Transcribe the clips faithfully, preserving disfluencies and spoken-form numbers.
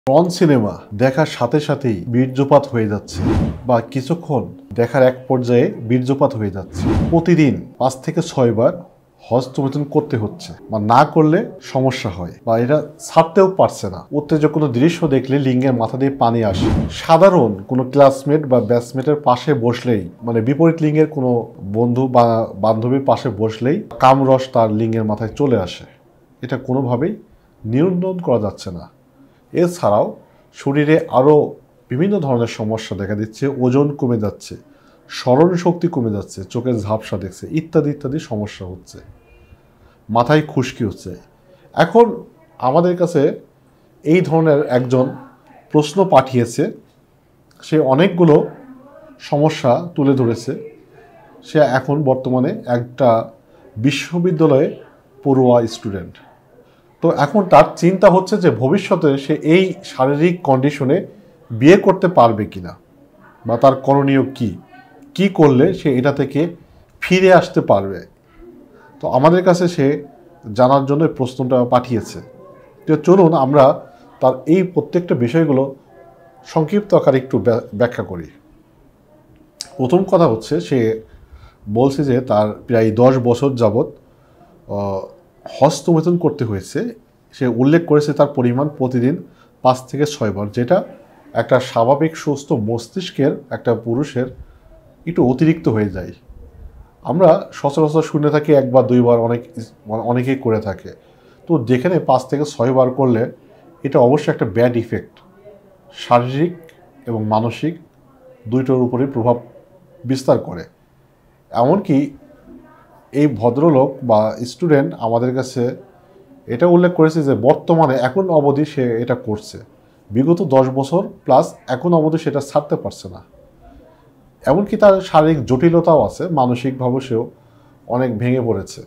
Porn cinema দেখার সাথে সাথেই বীর্যপাত হয়ে যাচ্ছে বা কিছুক্ষণ দেখার এক পর্যায়ে বীর্যপাত হয়ে যাচ্ছে। প্রতিদিন পাঁচ থেকে ছয় বার হস্তমৈথুন করতে হচ্ছে বা না করলে সমস্যা হয় বা এটা ছাড়তেও পারছে না। উত্তেজক কোনো দৃশ্য দেখলে লিঙ্গের মাথা দিয়ে পানি আসে। সাধারণ কোনো ক্লাসমেট বা ব্যাচমেটের পাশে বসলেই, মানে বিপরীত লিঙ্গের কোনো বন্ধু বা বান্ধবীর পাশে বসলেই কামরস তার লিঙ্গের মাথায় চলে আসে। এটা কোনোভাবেই নিয়ন্ত্রণ করা যাচ্ছে না। এছাড়াও শরীরে আরও বিভিন্ন ধরনের সমস্যা দেখা দিচ্ছে। ওজন কমে যাচ্ছে, স্মরণ শক্তি কমে যাচ্ছে, চোখের ঝাপসা দেখছে, ইত্যাদি ইত্যাদি সমস্যা হচ্ছে, মাথায় খুশকি হচ্ছে। এখন আমাদের কাছে এই ধরনের একজন প্রশ্ন পাঠিয়েছে। সে অনেকগুলো সমস্যা তুলে ধরেছে। সে এখন বর্তমানে একটা বিশ্ববিদ্যালয়ে পড়ুয়া স্টুডেন্ট। তো এখন তার চিন্তা হচ্ছে যে ভবিষ্যতে সে এই শারীরিক কন্ডিশনে বিয়ে করতে পারবে কিনা বা তার করণীয় কি কি করলে সে এটা থেকে ফিরে আসতে পারবে। তো আমাদের কাছে সে জানার জন্য প্রশ্নটা পাঠিয়েছে। তো চলুন আমরা তার এই প্রত্যেকটা বিষয়গুলো সংক্ষিপ্ত আকারে একটু ব্যাখ্যা করি। প্রথম কথা হচ্ছে, সে বলছে যে তার প্রায় দশ বছর যাবৎ হস্তমৈথুন করতে হয়েছে। সে উল্লেখ করেছে তার পরিমাণ প্রতিদিন পাঁচ থেকে ছয় বার, যেটা একটা স্বাভাবিক সুস্থ মস্তিষ্কের একটা পুরুষের একটু অতিরিক্ত হয়ে যায়। আমরা সচরাচর শুনে থাকি একবার দুইবার, অনেক অনেকেই করে থাকে। তো যেখানে পাঁচ থেকে ছয় বার করলে এটা অবশ্যই একটা ব্যাড ইফেক্ট, শারীরিক এবং মানসিক দুইটার উপরে প্রভাব বিস্তার করে। এমনকি এই ভদ্রলোক বা স্টুডেন্ট আমাদের কাছে এটা উল্লেখ করেছে যে বর্তমানে এখন অবধি সে এটা করছে, বিগত দশ বছর প্লাস এখন অবধি সেটা ছাড়তে পারছে না। এমনকি তার শারীরিক জটিলতাও আছে, মানসিকভাবে সেও অনেক ভেঙে পড়েছে।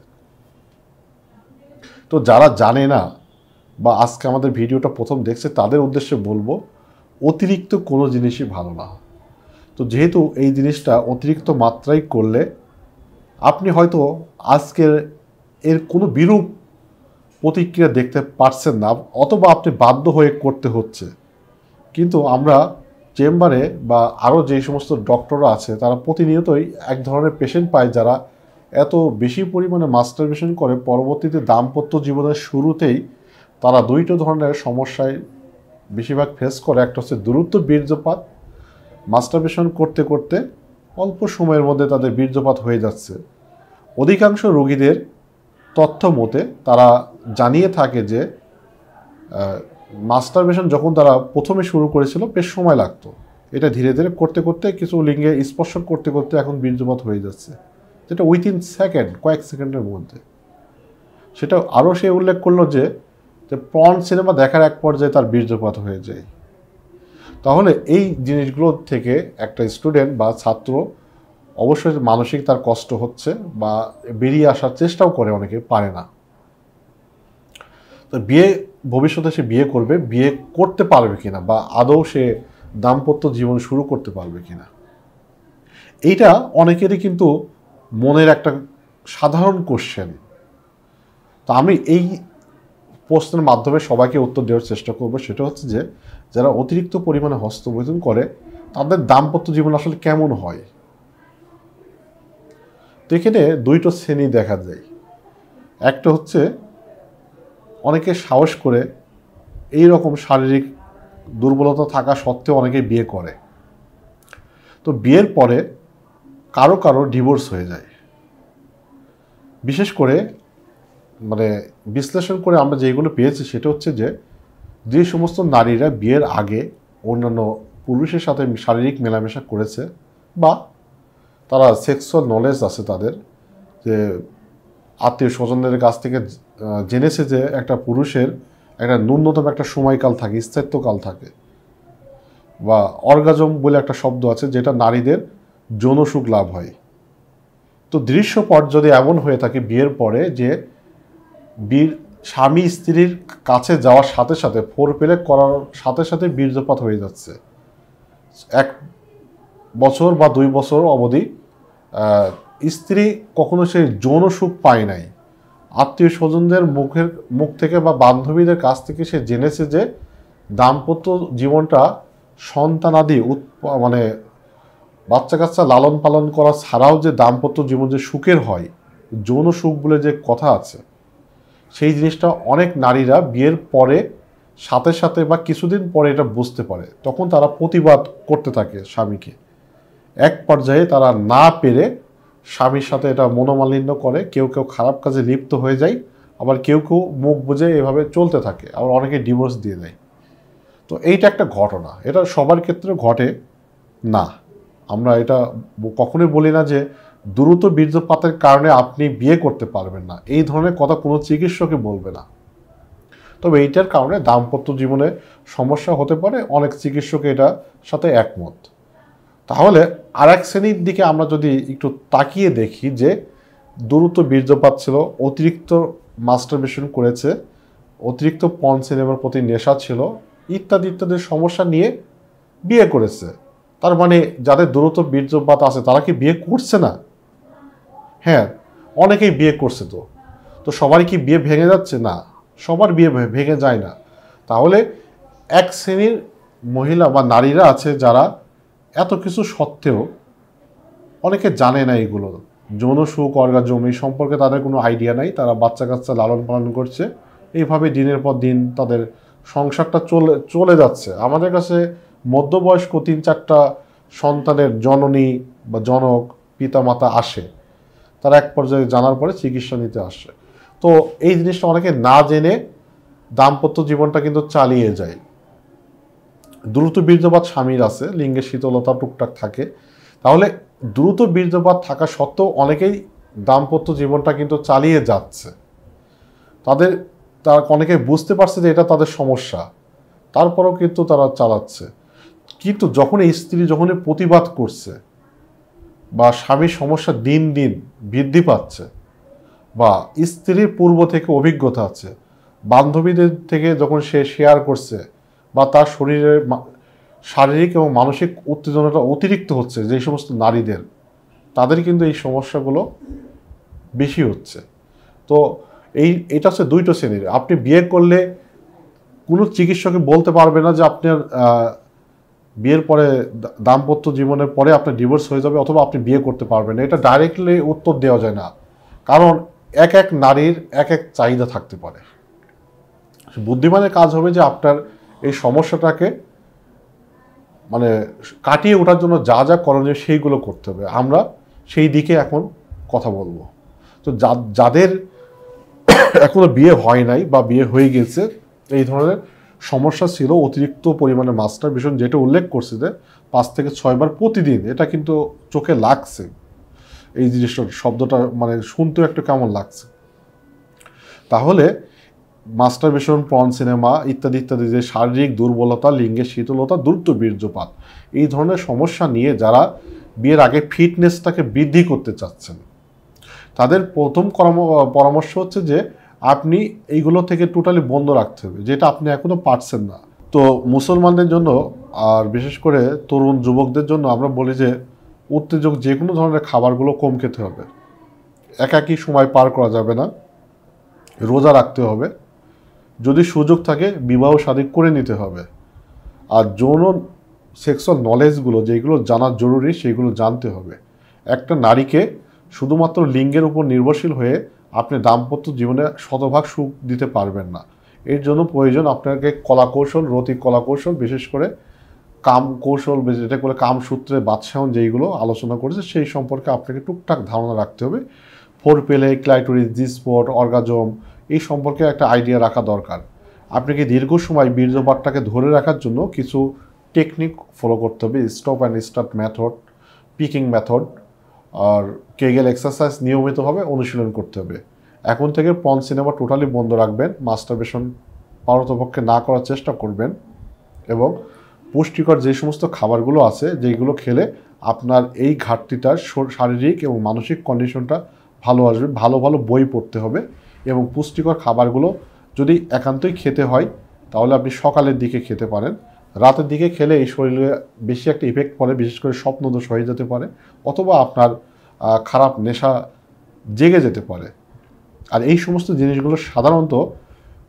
তো যারা জানে না বা আজকে আমাদের ভিডিওটা প্রথম দেখছে তাদের উদ্দেশ্যে বলবো, অতিরিক্ত কোনো জিনিসই ভালো না। তো যেহেতু এই জিনিসটা অতিরিক্ত মাত্রায় করলে আপনি হয়তো আজকের এর কোনো বিরূপ প্রতিক্রিয়া দেখতে পারছেন না, অথবা আপনি বাধ্য হয়ে করতে হচ্ছে। কিন্তু আমরা চেম্বারে বা আরও যে সমস্ত ডক্টররা আছে তারা প্রতিনিয়তই এক ধরনের পেশেন্ট পায় যারা এত বেশি পরিমাণে মাস্টারবেশন করে, পরবর্তীতে দাম্পত্য জীবনের শুরুতেই তারা দুইটা ধরনের সমস্যায় বেশিরভাগ ফেস করে। একটা হচ্ছে দ্রুত বীর্যপাত, মাস্টারবেশন করতে করতে অল্প সময়ের মধ্যে তাদের বীর্যপাত হয়ে যাচ্ছে। অধিকাংশ রোগীদের তথ্য মতে তারা জানিয়ে থাকে যে মাস্টারবেশন যখন তারা প্রথমে শুরু করেছিল বেশ সময় লাগতো, এটা ধীরে ধীরে করতে করতে কিছু লিঙ্গে স্পর্শ করতে করতে এখন বীর্যপাত হয়ে যাচ্ছে, যেটা উইথিন সেকেন্ড, কয়েক সেকেন্ডের মধ্যে। সেটা আরও সে উল্লেখ করলো যে পর্ন সিনেমা দেখার এক পর্যায়ে তার বীর্যপাত হয়ে যায়। তাহলে এই জিনিসগুলো থেকে একটা স্টুডেন্ট বা ছাত্র অবশ্যই মানসিক তার কষ্ট হচ্ছে বা বেরিয়ে আসার চেষ্টাও করে, অনেকে পারে না। তো বিয়ে ভবিষ্যতে সে বিয়ে করবে, বিয়ে করতে পারবে কিনা বা আদৌ সে দাম্পত্য জীবন শুরু করতে পারবে কিনা, এইটা অনেকেরই কিন্তু মনের একটা সাধারণ কোশ্চেন। তো আমি এই প্রশ্নের মাধ্যমে সবাইকে উত্তর দেওয়ার চেষ্টা করবো। সেটা হচ্ছে যে যারা অতিরিক্ত পরিমাণে হস্তমৈথুন করে তাদের দাম্পত্য জীবন আসলে কেমন হয়। তো এখানে দুইটো শ্রেণী দেখা যায়। একটা হচ্ছে অনেকে সাহস করে এই রকম শারীরিক দুর্বলতা থাকা সত্ত্বেও অনেকে বিয়ে করে। তো বিয়ের পরে কারো কারো ডিভোর্স হয়ে যায়। বিশেষ করে মানে বিশ্লেষণ করে আমরা যেগুলো পেয়েছি সেটা হচ্ছে যে যে সমস্ত নারীরা বিয়ের আগে অন্যান্য পুরুষের সাথে শারীরিক মেলামেশা করেছে বা তারা সেক্সুয়াল নলেজ আছে তাদের, যে আত্মীয় স্বজনদের কাছ থেকে জেনেছে যে একটা পুরুষের একটা ন্যূনতম একটা সময়কাল থাকে, স্থায়িত্বকাল থাকে, বা অর্গাজম বলে একটা শব্দ আছে যেটা নারীদের যৌনসুখ লাভ হয়। তো দৃশ্যপট যদি এমন হয়ে থাকে বিয়ের পরে যে বীর স্বামী স্ত্রীর কাছে যাওয়ার সাথে সাথে ফোর প্লে করার সাথে সাথে বীর্যপাত হয়ে যাচ্ছে, এক বছর বা দুই বছর অবধি স্ত্রী কখনো সে যৌন সুখ পায় নাই, আত্মীয় স্বজনদের মুখের মুখ থেকে বা বান্ধবীদের কাছ থেকে সে জেনেছে যে দাম্পত্য জীবনটা সন্তানাদি মানে বাচ্চা কাচ্চা লালন পালন করা ছাড়াও যে দাম্পত্য জীবন যে সুখের হয়, যৌন সুখ বলে যে কথা আছে, সেই জিনিসটা অনেক নারীরা বিয়ের পরে সাথে সাথে বা কিছুদিন পরে এটা বুঝতে পারে। তখন তারা প্রতিবাদ করতে থাকে স্বামীকে। এক পর্যায়ে তারা না পেরে স্বামীর সাথে এটা মনোমালিন্য করে, কেউ কেউ খারাপ কাজে লিপ্ত হয়ে যায়, আবার কেউ কেউ মুখ বুঝে এভাবে চলতে থাকে, আবার অনেকে ডিভোর্স দিয়ে দেয়। তো এইটা একটা ঘটনা, এটা সবার ক্ষেত্রে ঘটে না। আমরা এটা কখনোই বলি না যে দ্রুত বীর্যপাতের কারণে আপনি বিয়ে করতে পারবেন না, এই ধরনের কথা কোনো চিকিৎসকই বলবে না। তবে এইটার কারণে দাম্পত্য জীবনে সমস্যা হতে পারে, অনেক চিকিৎসক এটার সাথে একমত। তাহলে আর এক শ্রেণীর দিকে আমরা যদি একটু তাকিয়ে দেখি যে দ্রুত বীর্যপাত ছিল, অতিরিক্ত মাস্টারবেশন করেছে, অতিরিক্ত পর্ন সিনেমার প্রতি নেশা ছিল, ইত্যাদি ইত্যাদি সমস্যা নিয়ে বিয়ে করেছে। তার মানে যাদের দ্রুত বীর্যপাত আছে তারা কি বিয়ে করছে না? হ্যাঁ, অনেকেই বিয়ে করছে। তো তো সবারই কি বিয়ে ভেঙে যাচ্ছে? না, সবার বিয়ে ভেঙে যায় না। তাহলে এক শ্রেণীর মহিলা বা নারীরা আছে যারা এত কিছু সত্ত্বেও, অনেকে জানে না এগুলো, যৌন সুখ অর্গাজম এই সম্পর্কে তাদের কোনো আইডিয়া নাই, তারা বাচ্চা কাচ্চা লালন পালন করছে, এইভাবে দিনের পর দিন তাদের সংসারটা চলে চলে যাচ্ছে। আমাদের কাছে মধ্যবয়স্ক তিন চারটা সন্তানের জননী বা জনক পিতামাতা আসে, তারা এক পর্যায়ে জানার পরে চিকিৎসা নিতে আসে। তো এই জিনিসটা অনেকে না জেনে দাম্পত্য জীবনটা কিন্তু চালিয়ে যায়। দ্রুত বীর্যপাত স্বামীর আছে, লিঙ্গের শীতলতা টুকটাক থাকে, তাহলে দ্রুত বীর্যপাত থাকা সত্ত্বেও অনেকেই দাম্পত্য জীবনটা কিন্তু চালিয়ে যাচ্ছে। তাদের তারা অনেকে বুঝতে পারছে যে এটা তাদের সমস্যা, তারপরেও কিন্তু তারা চালাচ্ছে। কিন্তু যখন এই স্ত্রী যখনই প্রতিবাদ করছে বা স্বামীর সমস্যা দিন দিন বৃদ্ধি পাচ্ছে, বা স্ত্রীর পূর্ব থেকে অভিজ্ঞতা আছে, বান্ধবীদের থেকে যখন সে শেয়ার করছে, বা তার শরীরের শারীরিক এবং মানসিক উত্তেজনাটা অতিরিক্ত হচ্ছে যে সমস্ত নারীদের, তাদের কিন্তু এই সমস্যাগুলো বেশি হচ্ছে। তো এই এটা হচ্ছে দুইটো শ্রেণীর। আপনি বিয়ে করলে কোনো চিকিৎসকই বলতে পারবে না যে আপনার বিয়ের পরে দাম্পত্য জীবনের পরে আপনার ডিভোর্স হয়ে যাবে অথবা আপনি বিয়ে করতে পারবেন না, এটা ডাইরেক্টলি উত্তর দেওয়া যায় না। কারণ এক এক নারীর এক এক চাহিদা থাকতে পারে। বুদ্ধিমানের কাজ হবে যে আপনার এই সমস্যাটাকে মানে কাটিয়ে ওঠার জন্য যা যা করণীয় সেইগুলো করতে হবে। আমরা সেই দিকে এখন কথা বলবো। তো যাদের এখনো বিয়ে হয় নাই বা বিয়ে হয়ে গেছে, এই ধরনের সমস্যা ছিল, অতিরিক্ত পরিমাণে মাস্টারবেশন, যেটা উল্লেখ করছে যে পাঁচ থেকে ছয়বার প্রতিদিন, এটা কিন্তু চোখে লাগছে এই জিনিসটা, শব্দটা মানে শুনতেও একটু কেমন লাগছে। তাহলে মাস্টারবেশন, পর্ন সিনেমা ইত্যাদি ইত্যাদি যে শারীরিক দুর্বলতা, লিঙ্গের শীতলতা, দ্রুত বীর্যপাত, এই ধরনের সমস্যা নিয়ে যারা বিয়ের আগে ফিটনেসটাকে বৃদ্ধি করতে চাচ্ছেন, তাদের প্রথম পরামর্শ হচ্ছে যে আপনি এইগুলো থেকে টোটালি বন্ধ রাখতে হবে, যেটা আপনি এখনো পারছেন না। তো মুসলমানদের জন্য আর বিশেষ করে তরুণ যুবকদের জন্য আমরা বলি যে উত্তেজক যে কোনো ধরনের খাবারগুলো কম খেতে হবে, একাকী সময় পার করা যাবে না, রোজা রাখতে হবে, যদি সুযোগ থাকে বিবাহ শাদী করে নিতে হবে। আর যৌন সেক্সুয়াল নলেজগুলো যেগুলো জানা জরুরি সেগুলো জানতে হবে। একটা নারীকে শুধুমাত্র লিঙ্গের উপর নির্ভরশীল হয়ে আপনি দাম্পত্য জীবনে শতভাগ সুখ দিতে পারবেন না। এর জন্য প্রয়োজন আপনাকে কলাকৌশল, রতিক কলাকৌশল, বিশেষ করে কাম কৌশল, যেটা বলে কামসূত্রে বাদশাহন যেইগুলো আলোচনা করেছে সেই সম্পর্কে আপনাকে টুকটাক ধারণা রাখতে হবে। ফোর পেলে, ক্লাইটোরিস, জি স্পট, অর্গাজম এই সম্পর্কে একটা আইডিয়া রাখা দরকার। আপনাকে দীর্ঘ সময় বীর্যপাতটাকে ধরে রাখার জন্য কিছু টেকনিক ফলো করতে হবে, stop and start method, picking method, আর কেগেল এক্সারসাইজ নিয়মিতভাবে অনুশীলন করতে হবে। এখন থেকে পর্ন সিনেমা টোটালি বন্ধ রাখবেন, মাস্টারবেশন পারতপক্ষে না করার চেষ্টা করবেন, এবং পুষ্টিকর যে সমস্ত খাবারগুলো আছে যেগুলো খেলে আপনার এই ঘাটতিটার শারীরিক এবং মানসিক কন্ডিশনটা ভালো আসবে। ভালো ভালো বই পড়তে হবে, এবং পুষ্টিকর খাবারগুলো যদি একান্তই খেতে হয় তাহলে আপনি সকালের দিকে খেতে পারেন। রাতের দিকে খেলে এই শরীরে বেশি একটা ইফেক্ট পড়ে, বিশেষ করে স্বপ্নদোষ হয়ে যেতে পারে, অথবা আপনার খারাপ নেশা জেগে যেতে পারে। আর এই সমস্ত জিনিসগুলো সাধারণত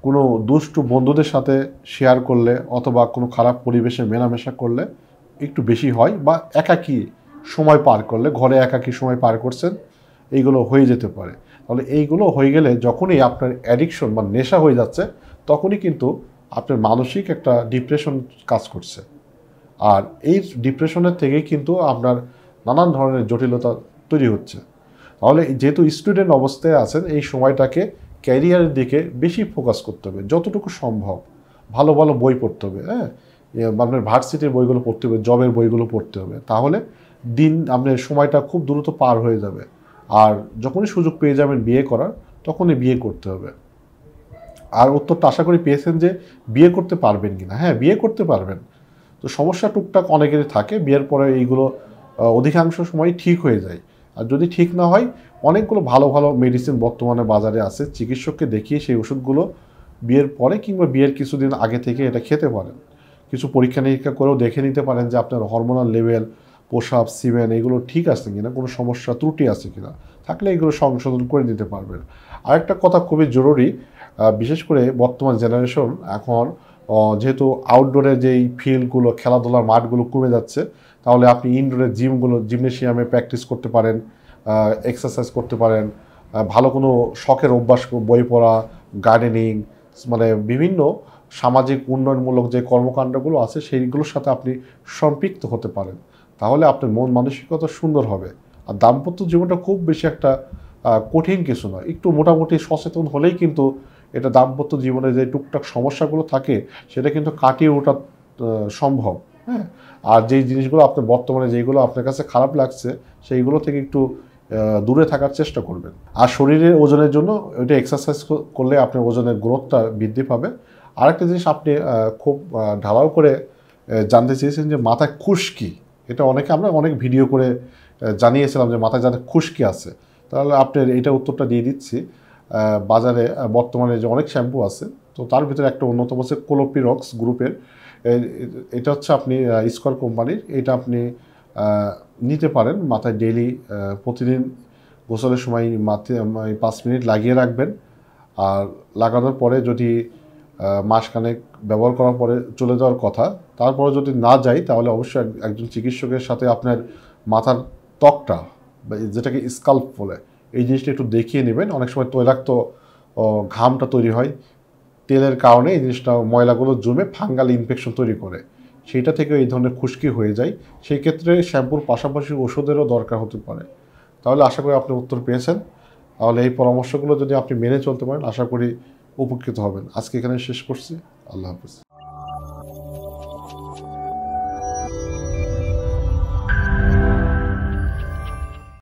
কোনো দুষ্টু বন্ধুদের সাথে শেয়ার করলে অথবা কোনো খারাপ পরিবেশে মেলামেশা করলে একটু বেশি হয়, বা একাকী সময় পার করলে, ঘরে একাকী সময় পার করছেন, এইগুলো হয়ে যেতে পারে। তাহলে এইগুলো হয়ে গেলে যখনই আপনার অ্যাডিকশন বা নেশা হয়ে যাচ্ছে, তখনই কিন্তু আপনার মানসিক একটা ডিপ্রেশন কাজ করছে। আর এই ডিপ্রেশনের থেকেই কিন্তু আপনার নানান ধরনের জটিলতা তৈরি হচ্ছে। তাহলে যেহেতু স্টুডেন্ট অবস্থায় আছেন, এই সময়টাকে ক্যারিয়ারের দিকে বেশি ফোকাস করতে হবে, যতটুকু সম্ভব ভালো ভালো বই পড়তে হবে। হ্যাঁ, আপনার ভার্সিটির বইগুলো পড়তে হবে, জবের বইগুলো পড়তে হবে। তাহলে দিন আপনার সময়টা খুব দ্রুত পার হয়ে যাবে। আর যখনই সুযোগ পেয়ে যাবেন বিয়ে করার, তখনই বিয়ে করতে হবে। আর উত্তরটা আশা করি পেয়েছেন যে বিয়ে করতে পারবেন কিনা। হ্যাঁ, বিয়ে করতে পারবেন। তো সমস্যা টুকটাক অনেকেরই থাকে, বিয়ের পরে এইগুলো অধিকাংশ সময় ঠিক হয়ে যায়। আর যদি ঠিক না হয়, অনেকগুলো ভালো ভালো মেডিসিন বর্তমানে বাজারে আছে, চিকিৎসককে দেখিয়ে সেই ওষুধগুলো বিয়ের পরে কিংবা বিয়ের কিছুদিন আগে থেকে এটা খেতে পারেন। কিছু পরীক্ষা নিরীক্ষা করেও দেখে নিতে পারেন যে আপনার হরমোনাল লেভেল, প্রসাব, সিমেন এগুলো ঠিক আছে কিনা, কোনো সমস্যা ত্রুটি আছে কিনা, থাকলে এগুলো সংশোধন করে নিতে পারবেন। আরেকটা কথা খুবই জরুরি, বিশেষ করে বর্তমান জেনারেশন এখন যেহেতু আউটডোরের যেই ফিল্ডগুলো, খেলাধুলার মাঠগুলো কমে যাচ্ছে, তাহলে আপনি ইনডোরের জিমগুলো, জিমনেশিয়ামে প্র্যাকটিস করতে পারেন, এক্সারসাইজ করতে পারেন, ভালো কোনো শখের অভ্যাস, বই পড়া, গার্ডেনিং, মানে বিভিন্ন সামাজিক উন্নয়নমূলক যে কর্মকাণ্ডগুলো আছে সেইগুলোর সাথে আপনি সম্পৃক্ত হতে পারেন। তাহলে আপনার মন মানসিকতা সুন্দর হবে। আর দাম্পত্য জীবনটা খুব বেশি একটা কঠিন কিছু নয়, একটু মোটামুটি সচেতন হলেই কিন্তু এটা দাম্পত্য জীবনে যে টুকটাক সমস্যাগুলো থাকে সেটা কিন্তু কাটিয়ে ওঠা সম্ভব। হ্যাঁ, আর যেই জিনিসগুলো আপনার বর্তমানে যেইগুলো আপনার কাছে খারাপ লাগছে সেইগুলো থেকে একটু দূরে থাকার চেষ্টা করবেন। আর শরীরের ওজনের জন্য ওইটা এক্সারসাইজ করলে আপনার ওজনের গ্রোথটা বৃদ্ধি পাবে। আরেকটা জিনিস আপনি খুব ঢালাও করে জানতে চেয়েছেন যে মাথায় খুশকি, এটা অনেকে আমরা অনেক ভিডিও করে জানিয়েছিলাম যে মাথায় যাদের খুশকি আছে, তাহলে আপনার এটা উত্তরটা দিয়ে দিচ্ছি। বাজারে বর্তমানে যে অনেক শ্যাম্পু আছে, তো তার ভিতরে একটা অন্যতম হচ্ছে কোলোপিরক্স গ্রুপের, এটা হচ্ছে আপনি স্কোর কোম্পানির, এটা আপনি নিতে পারেন মাথায় ডেইলি, প্রতিদিন গোসলের সময় মাথায় পাঁচ মিনিট লাগিয়ে রাখবেন। আর লাগানোর পরে যদি মাসখানেক ব্যবহার করার পরে চলে যাওয়ার কথা, তারপরে যদি না যায় তাহলে অবশ্যই একজন চিকিৎসকের সাথে আপনার মাথার ত্বকটা, যেটাকে স্কাল্প বলে, এই জিনিসটা একটু দেখিয়ে নেবেন। অনেক সময় তৈলাক্ত ঘামটা তৈরি হয়, তেলের কারণে এই জিনিসটা ময়লাগুলো জমে ফাঙ্গাল ইনফেকশন তৈরি করে, সেইটা থেকে এই ধরনের খুশকি হয়ে যায়। সেই ক্ষেত্রে শ্যাম্পুর পাশাপাশি ওষুধেরও দরকার হতে পারে। তাহলে আশা করি আপনি উত্তর পেয়েছেন। তাহলে এই পরামর্শগুলো যদি আপনি মেনে চলতে পারেন, আশা করি উপকৃত হবেন। আজকে এখানে শেষ করছি। আল্লাহ হাফেজ।